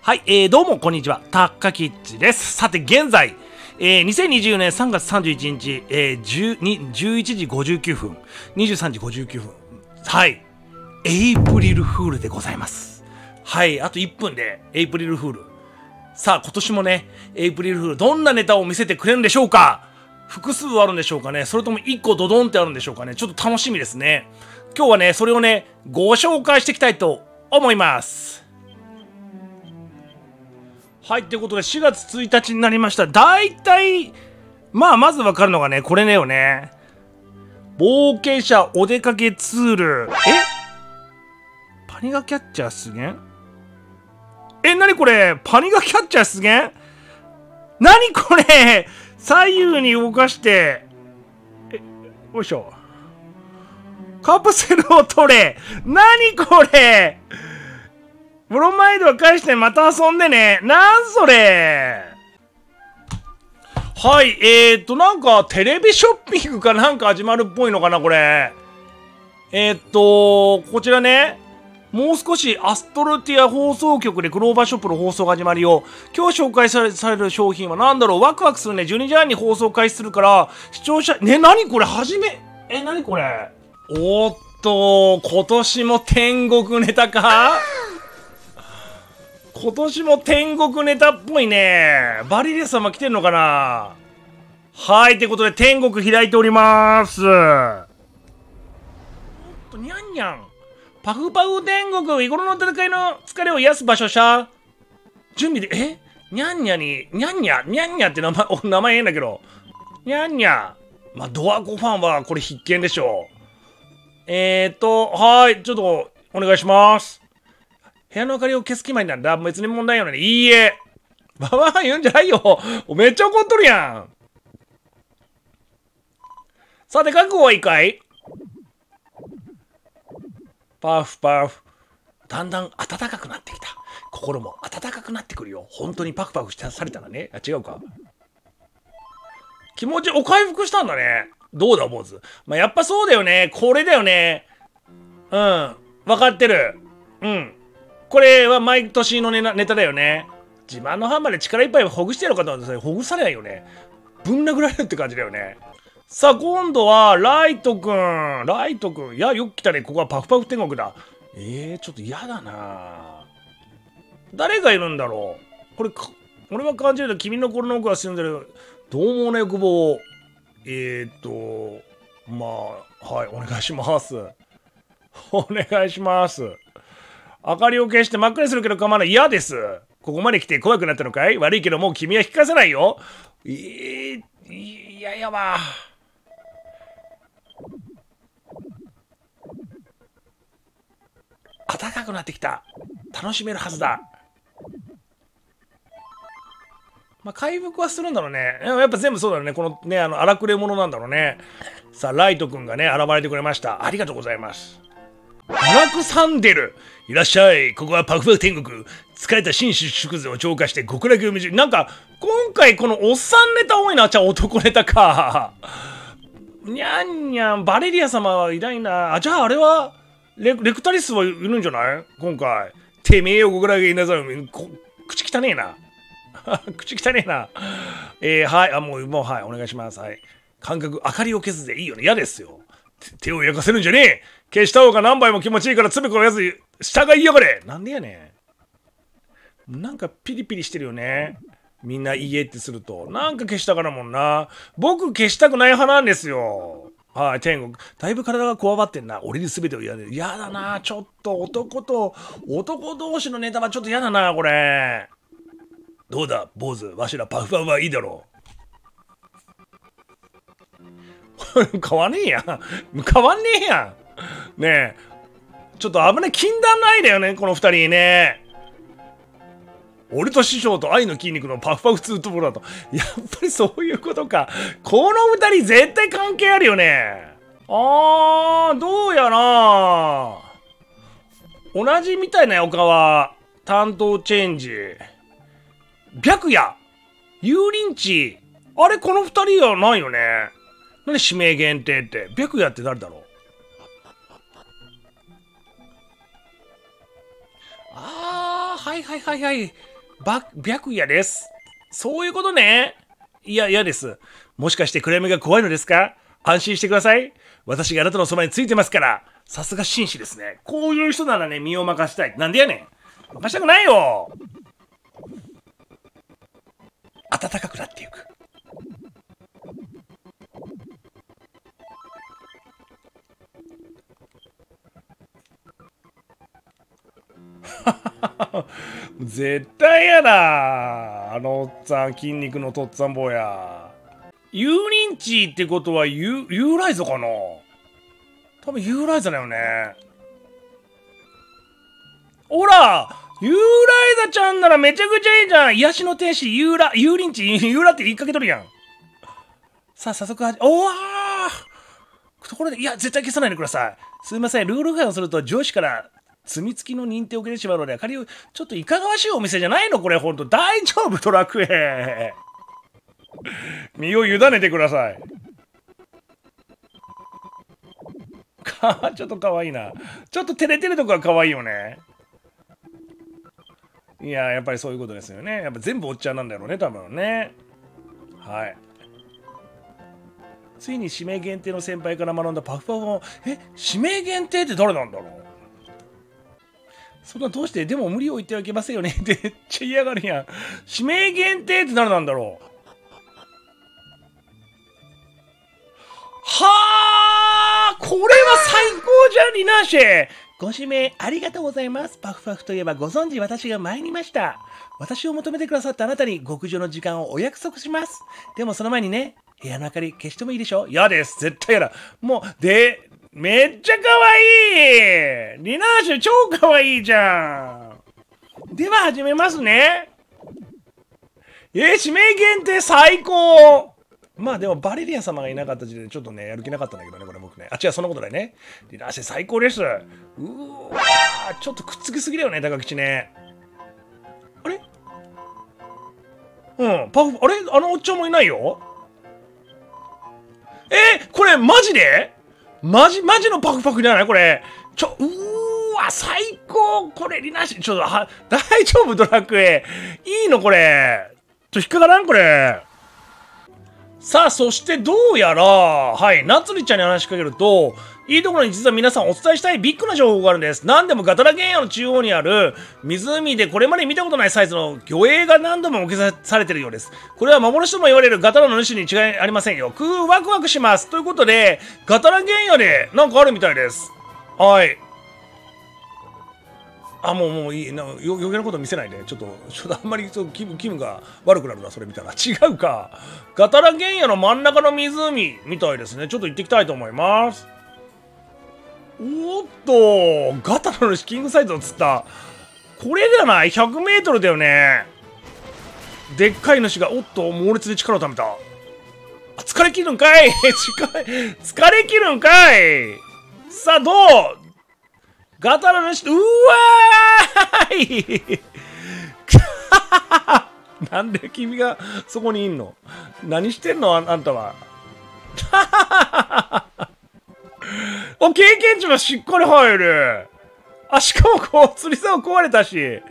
はい、どうもこんにちは、タッカキッチです。さて、現在、2020年3月31日、11時59分、23時59分。はい、エイプリルフールでございます。はい、あと1分でエイプリルフール。さあ、今年もね、エイプリルフール、どんなネタを見せてくれるんでしょうか。複数あるんでしょうかね。それとも1個ドドンってあるんでしょうかね。ちょっと楽しみですね。今日はね、それをね、ご紹介していきたいと思います。はい、ということで4月1日になりました。だいたい、まずわかるのがね、これねよね。冒険者お出かけツール。パニガキャッチャー出現？なにこれ？パニガキャッチャー出現？なにこれ？左右に動かして、よいしょ。カプセルを取れ。なにこれ？ブロマイドを返してまた遊んでね。なんそれ。はい、なんかテレビショッピングかなんか始まるっぽいのかな、これ。こちらね、もう少しアストルティア放送局でクローバーショップの放送が始まるよ。今日紹介される商品は何だろう。ワクワクするね。12時半に放送開始するから、視聴者、何これ何これ。おっと、今年も天国ネタか？今年も天国ネタっぽいね。バリレス様来てんのかな。はい、ということで天国開いております。おっと、にゃんにゃん。パフパフ天国、日頃の戦いの疲れを癒す場所しゃ。準備で、にゃんにゃに、にゃんにゃって名前変だけど。にゃんにゃ。ドワコファンはこれ必見でしょう。はい、ちょっとお願いします。部屋の明かりを消す気前なんだ。別に問題よね。いいえ。ババア言うんじゃないよ。めっちゃ怒っとるやん。さて、覚悟はいいかい？パフパフ。だんだん暖かくなってきた。心も暖かくなってくるよ。本当にパフパフされたらね。違うか。気持ち、回復したんだね。どうだ、坊主。やっぱそうだよね。これだよね。うん。わかってる。うん。これは毎年のネタだよね。自慢のハンマーで力いっぱいほぐしてやろうかと思ってほぐされないよね。ぶん殴られるって感じだよね。さあ、今度はライトくん。いや、よく来たね。ここはパフパフ天国だ。ちょっと嫌だな。誰がいるんだろう。これ、俺は感じると君の心の奥が住んでる獰猛な欲望を。はい、お願いします。お願いします。明かりを消して真っ暗にするけど構わない。嫌です。ここまで来て怖くなったのかい？悪いけどもう君は引かせないよ。いややば。暖かくなってきた。楽しめるはずだ。回復はするんだろうね。やっぱ全部そうだろうね。このね、荒くれ者なんだろうね。さあ、ライトくんがね、現れてくれました。ありがとうございます。アラクサンデル、いらっしゃい。ここはパフパフ天国。疲れた紳士縮図を浄化して極楽を見せる。なんか、今回このおっさんネタ多いな。じゃあ男ネタか。にゃんにゃん、バレリア様はいないな。じゃああれは、レクタリスはいるんじゃない今回。てめえよ、極楽いなさる。口汚ねえな。口汚ねえな。はい、もう、はい、お願いします。はい。感覚、明かりを消すぜ。いいよね。嫌ですよ。手を焼かせるんじゃねえ。消した方が何倍も気持ちいいからつべこのやつ従いやがれ。なんでやねん。なんかピリピリしてるよね。みんないいえってすると。なんか消したからもんな。僕消したくない派なんですよ。はい、天国。だいぶ体がこわばってんな。俺に全てを言われる。嫌だな。ちょっと男同士のネタはちょっと嫌だな、これ。どうだ、坊主。わしらパフパフはいいだろう。変わんねえやん。変わんねえやん。ねえ。ちょっと危ない。禁断の愛だよね、この二人ね。俺と師匠と愛の筋肉のパフパフツートボラと。やっぱりそういうことか。この二人絶対関係あるよね。どうやな。同じみたいな岡は担当チェンジ。白夜。油淋鶏。あれ、この二人はないよね。何指名限定って。白夜って誰だろう。はい。 白夜です。そういうことね。いや、嫌です。もしかして暗闇が怖いのですか？安心してください。私があなたのそばについてますから。さすが紳士ですね。こういう人ならね、身を任したい。なんでやねん。任したくないよ。暖かくなっていく。絶対やだ。あのおっさん、筋肉のとっつぁん坊や。油淋鶏ってことはユーライザかな？多分ユーライザだよね。ほら、ユーライザちゃんならめちゃくちゃいいじゃん。癒しの天使油淋鶏、ユーラって言いかけとるやん。さあ、早速おわー、ところで、いや、絶対消さないでください。すいません、ルール違反をすると上司から罪付きの認定を受けてしまうので、仮にちょっといかがわしいお店じゃないのこれ、ほんと。大丈夫、ドラクエ。身を委ねてください。ちょっと可愛いな。ちょっと照れてるとこが可愛いよね。いや、やっぱりそういうことですよね。やっぱ全部おっちゃんなんだろうね、多分ね。はい。ついに指名限定の先輩から学んだパフパフの、指名限定って誰なんだろう？そんなどうして、でも無理を言ってはいけませんよねってめっちゃ嫌がるやん。指名限定って誰なんだろう？はあ、これは最高じゃん、リナーシェ。ご指名ありがとうございます。パフパフといえばご存知私が参りました。私を求めてくださったあなたに極上の時間をお約束します。でもその前にね、部屋の明かり消してもいいでしょ？嫌です。絶対嫌だ。もう、めっちゃ可愛い。リナーシュ超可愛いじゃん。では始めますね。指名限定最高。まあでもバレリア様がいなかった時点でちょっとね、やる気なかったんだけどね、これ僕ね。違う、そんなことないね。リナーシュ最高です。うわー、ちょっとくっつきすぎだよね、高吉ね。あれ？パフ、あれ？あのおっちゃんもいないよ。これマジで？マジのパクパクじゃないこれ。最高。これ、リナーシュ、大丈夫ドラクエ。いいのこれ。引っかからんこれ。さあ、そしてどうやら、はい、なつりちゃんに話しかけると、いいところに実は皆さんお伝えしたいビッグな情報があるんです。何でもガタラ原野の中央にある湖でこれまで見たことないサイズの魚影が何度も置きされているようです。これは幻とも言われるガタラの主に違いありませんよ。ワクワクします。ということで、ガタラ原野でなんかあるみたいです。はい。もういい。余計なこと見せないで。ちょっとあんまり気分が悪くなるな、それ見たら。違うか。ガタラ原野の真ん中の湖みたいですね。ちょっと行ってきたいと思います。おっと、ガタラのキングサイズを釣った。これじゃない？ 100 メートルだよね。でっかい主が、おっと、猛烈で力をためた。疲れ切るんかい疲れ切るんかい。さあ、どう？ガタラの人、うわーいなんで君がそこにいんの？何してんの？あんたは。経験値もしっかり入る。しかも釣り竿壊れたし。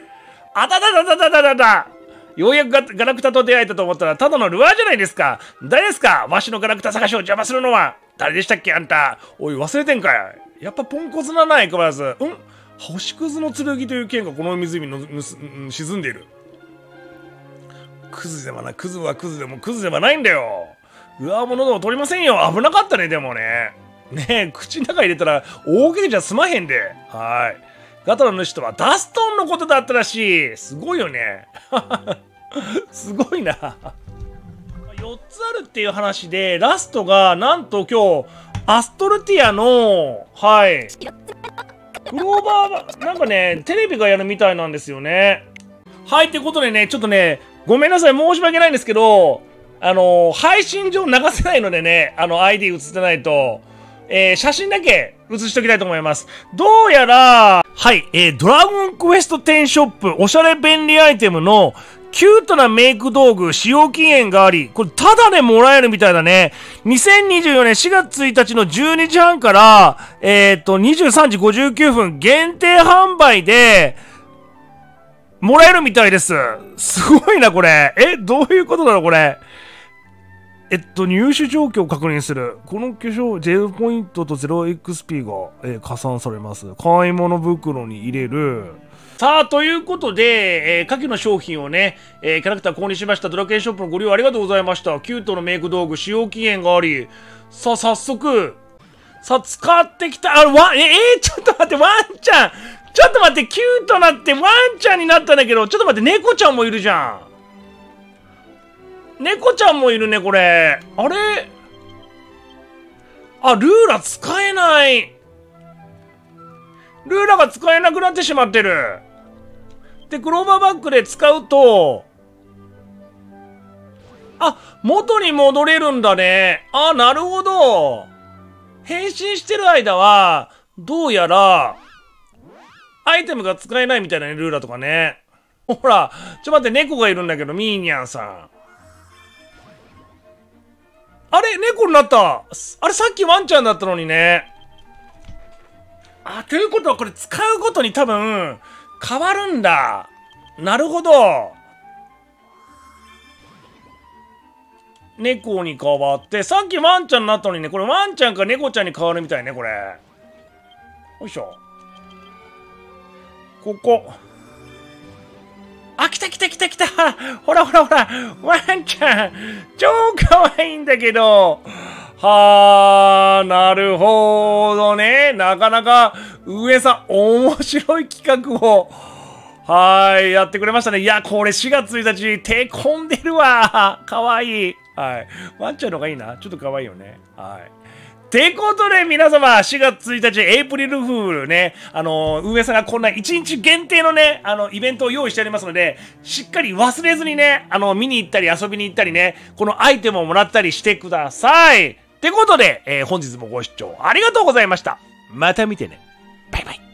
ようやくガラクタと出会えたと思ったら、ただのルアーじゃないですか。誰ですか？わしのガラクタ探しを邪魔するのは。誰でしたっけあんた。おい、忘れてんかい。やっぱポンコツなな、相変わらず。星屑の剣という剣がこの湖に沈んでいる。クズではない。クズはクズでもクズではないんだよ。上物でも取りませんよ。危なかったね、でもね。口の中入れたら大怪我じゃ済まへんで。はい。ガタラの主とはダストンのことだったらしい。すごいよね。すごいな。4つあるっていう話で、ラストがなんと今日、アストルティアの、はい。クローバー、なんかね、テレビがやるみたいなんですよね。はい、ってことでね、ちょっとね、ごめんなさい、申し訳ないんですけど、配信上流せないのでね、ID 映ってないと、写真だけ映しときたいと思います。どうやら、はい、ドラゴンクエスト10ショップ、おしゃれ便利アイテムの、キュートなメイク道具使用期限があり、これタダでもらえるみたいだね。2024年4月1日の12時半から、23時59分限定販売で、 もらえるみたいです。すごいな、これ。どういうことだろう、これ。入手状況を確認する。この化粧、0ポイントと 0XP が、加算されます。買い物袋に入れる。さあ、ということで、下記の商品をね、キャラクター購入しました。ドラケンショップのご利用ありがとうございました。キュートのメイク道具、使用期限があり。さあ、早速。さあ、使ってきた。ちょっと待って、ワンちゃん。ちょっと待って、キュートなってワンちゃんになったんだけど、ちょっと待って、猫ちゃんもいるじゃん。猫ちゃんもいるね、これ。あれあ、ルーラ使えない。ルーラが使えなくなってしまってる。で、クローバーバッグで使うと、元に戻れるんだね。なるほど。変身してる間は、どうやら、アイテムが使えないみたいなね、ルーラとかね。ほら、待って、猫がいるんだけど、ミーニャンさん。あれ猫になった。あれさっきワンちゃんだったのにね。ということはこれ使うごとに多分変わるんだ。なるほど。猫に変わって、さっきワンちゃんになったのにね、これワンちゃんか猫ちゃんに変わるみたいね、これ。よいしょ。ここ。来た来た来た来た。ほらほらほら。ワンちゃん。超可愛いんだけど。なるほどね。なかなか、上さん、面白い企画を、やってくれましたね。いや、これ4月1日、手込んでるわ。かわいい。ワンちゃんの方がいいな。ちょっとかわいいよね。てことで皆様、4月1日、エイプリルフールね、運営さんがこんな1日限定のね、イベントを用意してありますので、しっかり忘れずにね、見に行ったり遊びに行ったりね、このアイテムをもらったりしてください。ってことで、本日もご視聴ありがとうございました。また見てね。バイバイ。